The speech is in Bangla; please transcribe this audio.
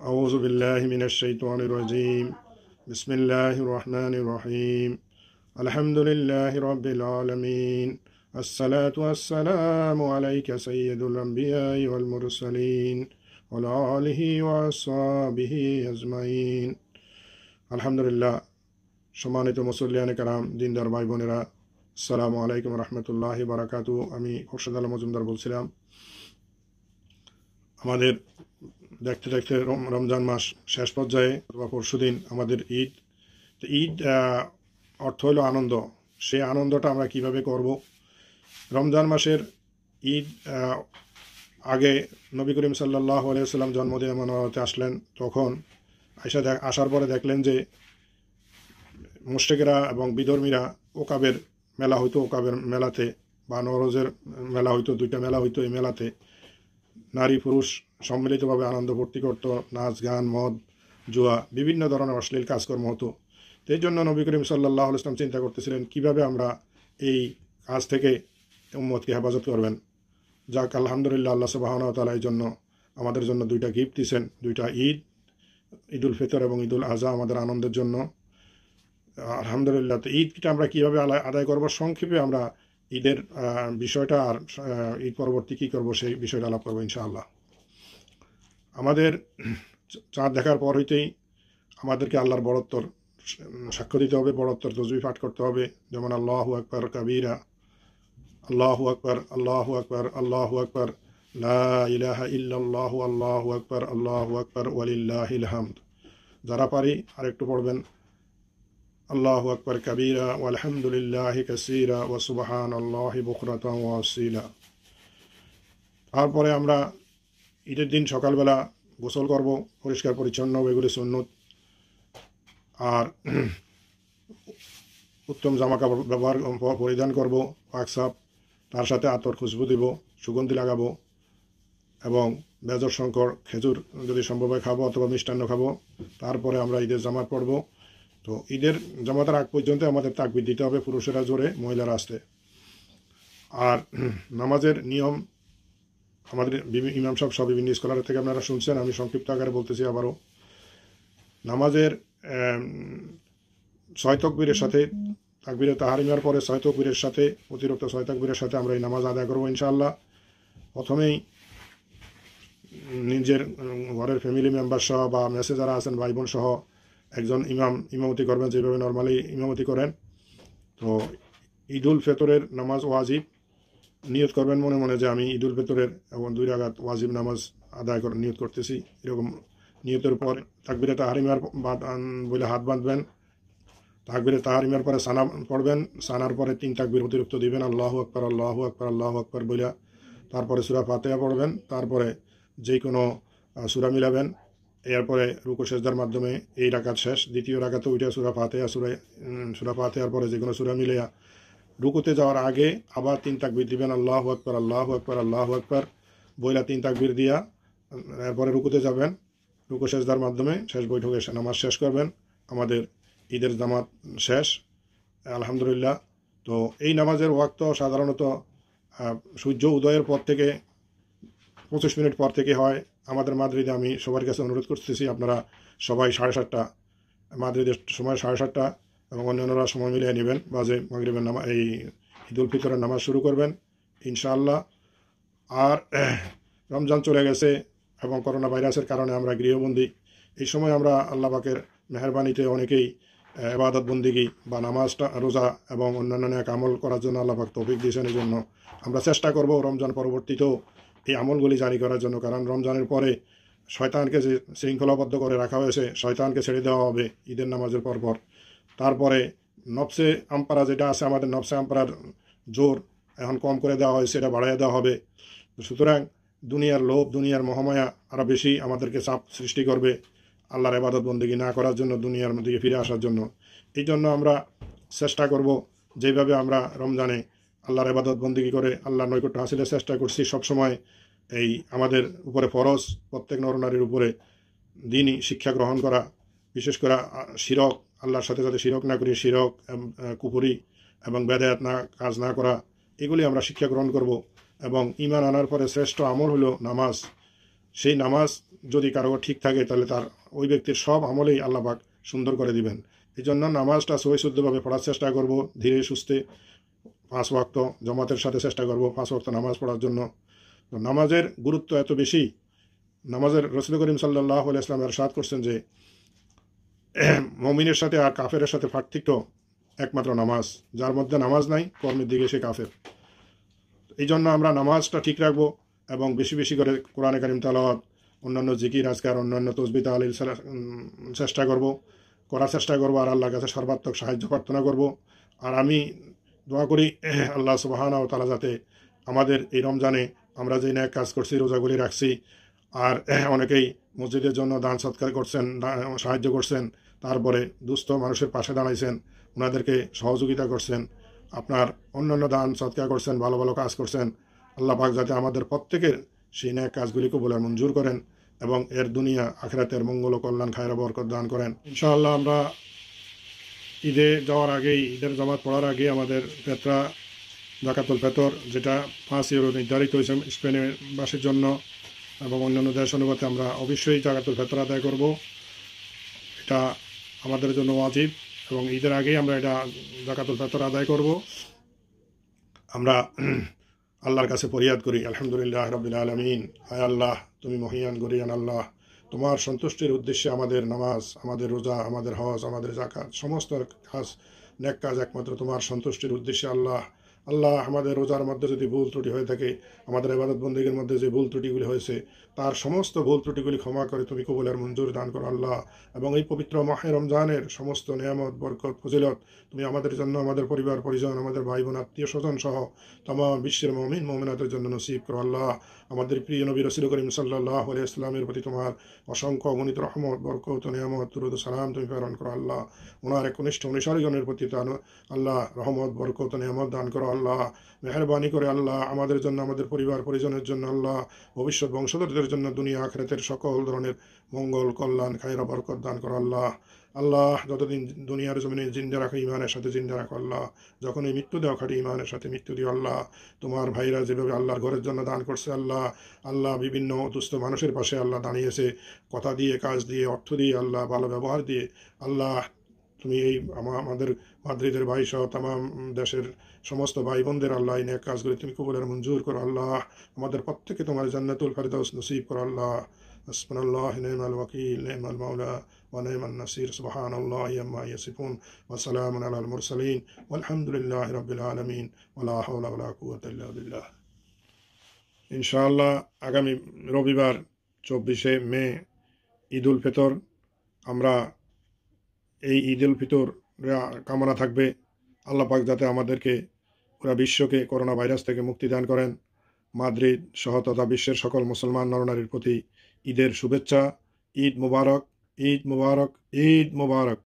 أعوذ بالله من الشيطان الرجيم بسم الله الرحمن الرحيم الحمد لله رب العالمين الصلاة والسلام عليك سيد الأنبياء والمرسلين وعلى آله وأصحابه أجمعين الحمد لله সম্মানিত মুসল্লিয়ান کرام দিনদার ভাই বোনেরা আসসালামু আলাইকুম রহমতুল্লাহি বারাকাতু। আমি খোরশেদ আলম মজুমদার বলছিলাম। আমাদের দেখতে দেখতে রমজান মাস শেষ পর্যায়ে অথবা পরশুদিন আমাদের ঈদ। ঈদ অর্থ হলো আনন্দ। সেই আনন্দটা আমরা কিভাবে করব? রমজান মাসের ঈদ আগে নবী করিম সাল্লাল্লাহু আলাইহি ওয়াসাল্লাম জন্মদিন মানতে আসলেন। তখন আসার পরে দেখলেন যে মুশরিকরা এবং বিধর্মীরা ওকাবের মেলা হইতো, ওকাবের মেলাতে বা নওরোজের মেলা হইতো, দুইটা মেলা হইতো। এই মেলাতে নারী পুরুষ সম্মিলিতভাবে আনন্দ ভর্তি করতো, নাচ গান মদ জুয়া বিভিন্ন ধরনের অশ্লীল কাজকর্ম হতো। এই জন্য নবী করিম সাল্লাল্লাহু আলাইহি ওয়াসাল্লাম চিন্তা করতেছিলেন কিভাবে আমরা এই কাজ থেকে উম্মতকে হেফাজত করবেন। যাক আলহামদুলিল্লাহ, আল্লাহ সুবহানাহু ওয়া তাআলা এই জন্য আমাদের জন্য দুইটা গিফট দিয়েছেন, দুইটা ঈদ, ঈদুল ফিতর এবং ঈদুল আজহা আমাদের আনন্দের জন্য। আলহামদুলিল্লাহ। তো ঈদটা আমরা কীভাবে আদায় করব, সংক্ষেপে আমরা ঈদের বিষয়টা আর ঈদ পরবর্তী কী করবো সেই বিষয়টা আলাপ করবো ইনশাআল্লাহ। আমাদের চাঁদ দেখার পর হইতেই আমাদেরকে আল্লাহর বড়ত্বর সাক্ষ্য দিতে হবে, বড়ত্বর তসবিহ পাঠ করতে হবে। যেমন আল্লাহু আকবার কাবীরা, আল্লাহু আকবার, আল্লাহু আকবার, আল্লাহু আকবার, লা ইলাহা ইল্লাল্লাহু, আল্লাহু আকবার, আল্লাহু আকবার, ওয়ালিল্লাহিল হামদ। যারা পারি আরেকটু পড়বেন, আল্লাহু আকবার কাবীরা ওয়ালহামদুলিল্লাহি কাসীরা ওয়া সুবহানাল্লাহি বুকরাতান ওয়া আসীলা। তারপরে আমরা ঈদের দিন সকালবেলা গোসল করব, পরিষ্কার পরিচ্ছন্ন, এগুলি সুন্নত। আর উত্তম জামা কাপড় পরিধান করব, পাকসাপ, তার সাথে আতর খুশবু দিব, সুগন্ধি লাগাবো এবং বেজর শঙ্কর খেজুর যদি সম্ভব হয় খাবো অথবা মিষ্টান্ন খাবো। তারপরে আমরা ঈদের জামাত পরবো। তো ঈদের জামাতের আগ পর্যন্ত আমাদের তাকবীর দিতে হবে, পুরুষেরা জোরে, মহিলারা আসতে। আর নামাজের নিয়ম আমাদের ইমাম সাহেব সব বিভিন্ন স্কলারের থেকে আপনারা শুনছেন, আমি সংক্ষিপ্ত আকারে বলতেছি আবারও। নামাজের 6 তাকবীরের সাথে, তাকবীরে তাহরিমার পরে 6 তাকবীরের সাথে, অতিরিক্ত 6 তাকবীরের সাথে আমরা এই নামাজ আদায় করবো ইনশাআল্লাহ। প্রথমেই নিজের ঘরের ফ্যামিলি মেম্বার সহ বা মেসে যারা আছেন ভাই বোন সহ একজন ইমামতি করবেন, যেভাবে নর্মালি ইমামতি করেন। তো ঈদুল ফিতরের নামাজ ওয়াজিব, নিয়ত করবেন মনে মনে যে আমি ঈদুল ফিতরের এবং 2 রাকাত ওয়াজিব নামাজ আদায় করে নিয়ত করতেছি। এরকম নিয়তের পর তাকবীরে তাহরিমার বলে হাত বাঁধবেন। তাকবীরে তাহরিমার পরে সানা পড়বেন, সানার পরে 3 তাকবীর অতিরিক্ত দিবেন, আল্লাহু আকবার, আল্লাহু আকবার, আল্লাহু আকবার বলে। তারপরে সূরা ফাতিহা পড়বেন, তারপরে যে কোনো সূরা মিলাবেন। এরপরে রুকু সেজদার মাধ্যমে এই রাকাত শেষ। দ্বিতীয় রাকাতে উঠে সূরা ফাতিহার পরে যে কোনো সূরা মিলিয়া রুকুতে যাওয়ার আগে আবার 3 তাকবীর দিবেন, আল্লাহু আকবার, আল্লাহু আকবার, আল্লাহু আকবার বইলা 3 তাকবীর দিয়া এরপরে রুকুতে যাবেন। রুকু সেজদার মাধ্যমে শেষ বৈঠকে নামাজ শেষ করবেন। আমাদের ঈদের জামাত শেষ আলহামদুলিল্লাহ। তো এই নামাজের ওয়াক্ত সাধারণত সূর্য উদয়ের পর থেকে 25 মিনিট পর থেকে হয়। আমাদের মাদ্রিদে আমি সবার কাছে অনুরোধ করতেছি আপনারা সবাই 7:30, মাদ্রিদের সময় 7:30 এবং অন্যান্যরা সময় মিলিয়ে নেবেন। বাজে মাগরিবের নামাজ, এই ঈদুল ফিতরের নামাজ শুরু করবেন ইনশাআল্লাহ। আর রমজান চলে গেছে এবং করোনা ভাইরাসের কারণে আমরা গৃহবন্দী। এই সময় আমরা আল্লাহ পাকের মেহেরবানিতে অনেকেই ইবাদত বন্দিগি বা নামাজটা, রোজা এবং অন্যান্য নেক আমল করার জন্য আল্লাহ পাক তৌফিক দিয়েছেন। এই জন্য আমরা চেষ্টা করব রমজান পরবর্তীতেও এই আমলগুলি জারি করার জন্য। কারণ রমজানের পরে শয়তানকে যে শৃঙ্খলাবদ্ধ করে রাখা হয়েছে, শয়তানকে ছেড়ে দেওয়া হবে ঈদের নামাজের পরপর। তারপরে নফসে আমপারা যেটা আছে, আমাদের নফসে আমপারার জোর এখন কম করে দেওয়া হয়েছে, এটা বাড়াইয়া দেওয়া হবে। সুতরাং দুনিয়ার লোভ, দুনিয়ার মহামায়া আরও বেশি আমাদেরকে চাপ সৃষ্টি করবে আল্লাহর ইবাদত বন্দেগী না করার জন্য, দুনিয়ার দিকে ফিরে আসার জন্য। এই জন্য আমরা চেষ্টা করব যেভাবে আমরা রমজানে আল্লাহর ইবাদত বন্দেগী করে আল্লাহর নৈকট্য হাসিলের চেষ্টা করছি সবসময়। এই আমাদের উপরে ফরজ, প্রত্যেক নরনারীর উপরে দ্বীনি শিক্ষা গ্রহণ করা, বিশেষ করে শিরক, আল্লাহর সাথে যাতে শিরক না করি, শিরক, কুফরি এবং বেদায়াত না কাজ না করা, এগুলি আমরা শিক্ষা গ্রহণ করব। এবং ঈমান আনার পরে শ্রেষ্ঠ আমল হলো নামাজ। সেই নামাজ যদি কারো ঠিক থাকে তাহলে তার ওই ব্যক্তির সব আমলেই আল্লাহ পাক সুন্দর করে দিবেন। এই জন্য নামাজটা সহিশুদ্ধভাবে পড়ার চেষ্টা করব, ধীরে সুস্থে 5 ওয়াক্ত জামাতের সাথে চেষ্টা করব 5 ওয়াক্ত নামাজ পড়ার জন্য। তো নামাজের গুরুত্ব এত বেশি, নামাজের রাসূল করিম সাল্লাল্লাহু আলাইহি ওয়াসাল্লাম ইরশাদ করছেন যে মুমিনের সাথে আর কাফেরের সাথে পার্থক্য একমাত্র নামাজ, যার মধ্যে নামাজ নাই কর্মের দিকে সে কাফের। এই জন্য আমরা নামাজটা ঠিক রাখবো এবং বেশি বেশি করে কোরআনে কারিম তেলাওয়াত, অন্যান্য জিকির আজকার, অন্যান্য তসবিহ তাহলিল করার চেষ্টা করবো আর আল্লাহর কাছে সর্বাত্মক সাহায্য প্রার্থনা করব। আর আমি দোয়া করি আল্লাহ সুবহানাহু ওয়া তাআলা যাতে আমাদের এই রমজানে আমরা যে ন্যাক কাজ করছি, রোজাগুলি রাখছি, আর অনেকেই মসজিদের জন্য দান সৎকার করছেন, সাহায্য করছেন, তারপরে দুস্থ মানুষের পাশে দাঁড়াইছেন, ওনাদেরকে সহযোগিতা করছেন, আপনার অন্যান্য দান সৎকার করছেন, ভালো ভালো কাজ করছেন। আল্লাহ পাক যাতে আমাদের প্রত্যেকের সেই ন্যাক কাজগুলি কবুল আর মঞ্জুর করেন এবং এর দুনিয়া আখিরাতের মঙ্গল ও কল্যাণ খায়র বরকত দান করেন। ইনশাআল্লাহ আমরা ঈদে যাওয়ার আগেই, ঈদের জামাত পড়ার আগে আমাদের ফেতরা জাকাতুল ফেতর, যেটা 5 ইউরো নির্ধারিত হয়েছে স্পেনের বাসীর জন্য এবং অন্যান্য দেশ অনুপাতে, আমরা অবশ্যই জাকাতুল ফেতর আদায় করব। এটা আমাদের জন্য ওয়াজিব এবং ঈদের আগেই আমরা এটা জাকাতুল ফেতর আদায় করব। আমরা আল্লাহর কাছে ফরিয়াদ করি, আলহামদুলিল্লাহ রাব্বিল আলামিন, হায় আল্লাহ তুমি মহিয়ান গরিয়ান আল্লাহ, তোমার সন্তুষ্টির উদ্দেশ্যে আমাদের নামাজ, আমাদের রোজা, আমাদের হজ, আমাদের জাকাত, সমস্ত কাজ, নেক কাজ একমাত্র তোমার সন্তুষ্টির উদ্দেশ্যে। আল্লাহ আল্লাহ আমাদের রোজার মধ্যে যদি ভুল ত্রুটি হয়ে থাকে, আমাদের ইবাদত বন্দেগীর মধ্যে যে ভুল ত্রুটিগুলি হয়েছে, তার সমস্ত ভুল ত্রুটিগুলি ক্ষমা করে তুমি কবুলের মঞ্জুর দান করো আল্লাহ। এবং এই পবিত্র মাহে রমজানের সমস্ত নিয়ামত, বরকত, ফজিলত তুমি আমাদের জন্য, আমাদের পরিবার পরিজন, আমাদের ভাই বোন, আত্মীয় স্বজন সহ তমাম বিশ্বের মুমিন মুমিনাতের জন্য নসিব করো আল্লাহ। আমাদের প্রিয় নবী রাসূল করিম সাল্লাল্লাহু আলাইহি ওয়াসাল্লামের প্রতি তোমার অসংখ্য অগণিত রহমত, বরকত, নিয়ামত, দুরূদ ও সালাম তুমি প্রেরণ করো আল্লাহ। ওনার একনিষ্ঠ অনুসারীগণের প্রতি আল্লাহ রহমত, বরকত, নিয়ামত দান করো আল্লাহ। মেহেরবানি করে আল্লাহ আমাদের জন্য, আমাদের পরিবার পরিজনের জন্য, আল্লাহ ভবিষ্যৎ বংশধরদের জন্য দুনিয়া আখিরাতের সকল ধরনের মঙ্গল, কল্যাণ, খায়র, বরকত দান করো আল্লাহ। আল্লাহ যতদিন দুনিয়ার জমিনে জিন্দা রাখো ইমানের সাথে জিন্দা রাখো আল্লাহ। যখন এই মৃত্যু দেওয়া খাটি ইমানের সাথে মৃত্যু দিও আল্লাহ। তোমার ভাইরা যেভাবে আল্লাহর ঘরের জন্য দান করছে আল্লাহ, আল্লাহ বিভিন্ন দুস্থ মানুষের পাশে আল্লাহ দাঁড়িয়েছে, কথা দিয়ে, কাজ দিয়ে, অর্থ দিয়ে, আল্লাহ ভালো ব্যবহার দিয়ে। আল্লাহ তুমি এই আমাদের মাদ্রিদের ভাই সহ তামাম দেশের সমস্ত ভাই বোনদের আল্লাহ এই নেক কাজগুলি তুমি কবুলের মঞ্জুর করো আল্লাহ। আমাদের প্রত্যেকে তোমার জান্নাতুল ফেরদাউস নসিব করো আল্লাহ। হাসবুনাল্লাহু নি'মাল ওয়াকিল, নি'মাল মাওলা ওয়া নি'মান নাসির। সুবহানাল্লাহি আম্মা ইয়াসিফুন ওয়া সালামুন আলাল মুরসালিন ওয়ালহামদুলিল্লাহি রাব্বিল আলামিন ওয়া লা হাওলা ওয়া লা কুওয়াতা ইল্লা বিল্লাহ। ইনশাআল্লাহ আগামী রবিবার 24শে মে ঈদুল ফিতর, আমরা এই ঈদুল ফিতর কামনা থাকবে আল্লাহ পাক যাতে আমাদেরকে পুরা বিশ্বকে করোনা ভাইরাস থেকে মুক্তি দান করেন। মাদ্রিদ সহ তথা বিশ্বের সকল মুসলমান নরনারীর প্রতি ঈদের শুভেচ্ছা। ঈদ মুবারক, ঈদ মুবারক, ঈদ মুবারক।